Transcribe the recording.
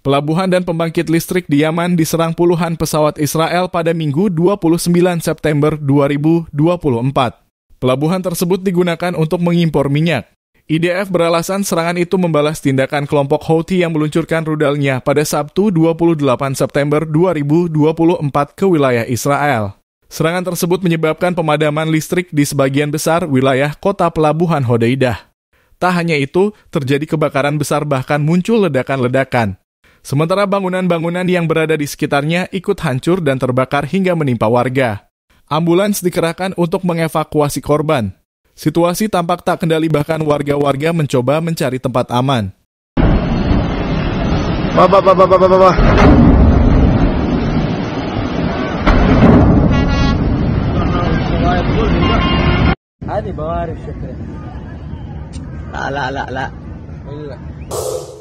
Pelabuhan dan pembangkit listrik di Yaman diserang puluhan pesawat Israel pada Minggu 29 September 2024. Pelabuhan tersebut digunakan untuk mengimpor minyak. IDF beralasan serangan itu membalas tindakan kelompok Houthi yang meluncurkan rudalnya pada Sabtu 28 September 2024 ke wilayah Israel. Serangan tersebut menyebabkan pemadaman listrik di sebagian besar wilayah kota pelabuhan Hodeidah. Tak hanya itu, terjadi kebakaran besar bahkan muncul ledakan-ledakan. Sementara bangunan-bangunan yang berada di sekitarnya ikut hancur dan terbakar hingga menimpa warga. Ambulans dikerahkan untuk mengevakuasi korban. Situasi tampak tak kendali bahkan warga-warga mencoba mencari tempat aman. هذه بوارق شكلها لا